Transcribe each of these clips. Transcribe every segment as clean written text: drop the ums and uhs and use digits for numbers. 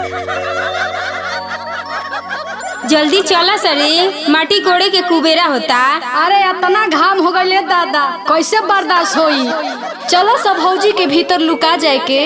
जल्दी चला सरे, माटी कोड़े के कुबेरा होता। अरे इतना घाम हो गए दादा, कैसे बर्दाश्त होई। चलो सब भौजी के भीतर लुका जाए के।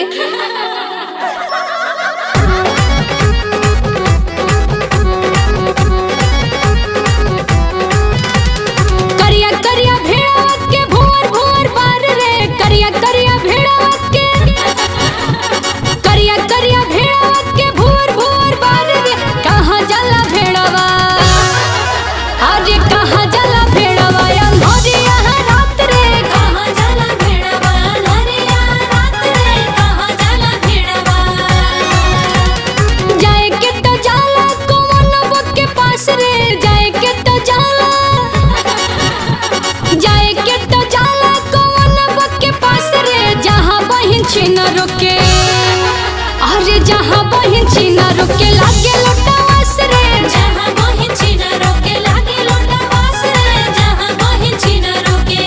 करिया करिया भेड़ा के भोर भोर बार रे, करिया करिया भेड़ा के, करिया करिया भेड़ा के भोर भोर बार रे। कहाँ जाला भेड़वा, अरे कहाँ जाला भेड़वा अंधोरिया रात रे। कहाँ जाला भेड़वा अंधोरिया रात रे, कहाँ जाला भेड़वा। जाए के तो जाला कौन के पास रे, जाए के तो जाला, जाए के तो जाला कौन के पास रे। जहाँ बहिन छिन रुके, अरे जहाँ बहिन छिन रुके लागे लुटावास रे। जहाँ बहिन छिन रुके लागे लुटावास रे, जहाँ बहिन छिन रुके।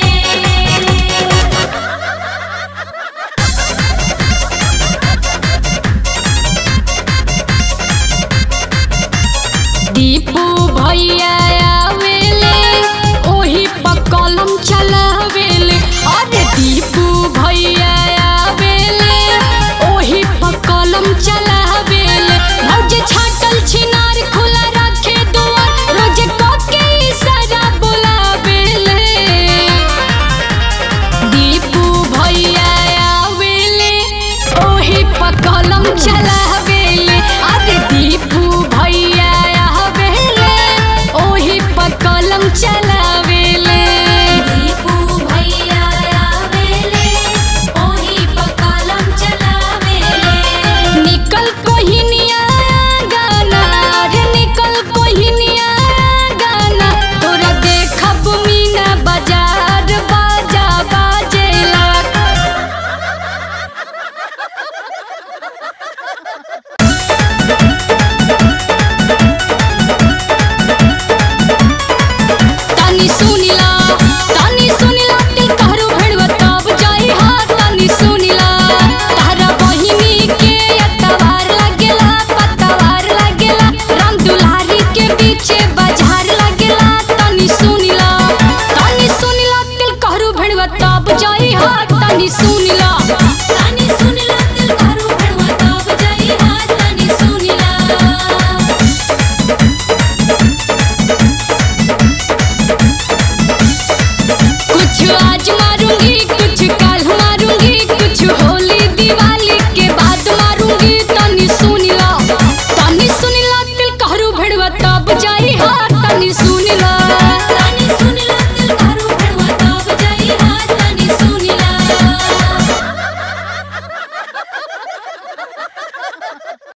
दीपू भैया आवेले, ओही पर कलम चलावेले। अरे दीपू भैया आवेले, ओही पर कलम चलावेले। भौज छाटल छिनार खुला रखे दुआर, रोज कके इशारा बुलावेले। दीपू भैया आवेले, ओही पर कलम चलावेले। अरे दीपू भैया ओही पर कलम चलावेले। दीपू भैया आवेले, ओही पर कलम चलावेले। निकल कोहिनिया गाना रे, निकल कोहिनिया गाना। तोरा देखब मीना बाजार, बाजा बाजेला। तनी सुनिला, तनी सुनिला, दिल कहरु भेड़वा तब जाई हाथ। तनी सुनिला, तारा बहिनी के अतवार लगेला, पतवार लगेला। राम दुलारी के पीछे बाजार लगेला। तनी सुनिला, तनी सुनिला, दिल कहरु भेड़वा तब जाई हाथ। तनी सुनिला, तनी सुनिला, दिल कहरु भेड़वा तब जाई हाथ। तनी सुनिला। कुछ आज मारूंगी, कुछ कल मारूंगी, कुछ होली दिवाली के बाद मारूंगी। तनी सुनिला, दिल कहरु भेड़वा तब जाई।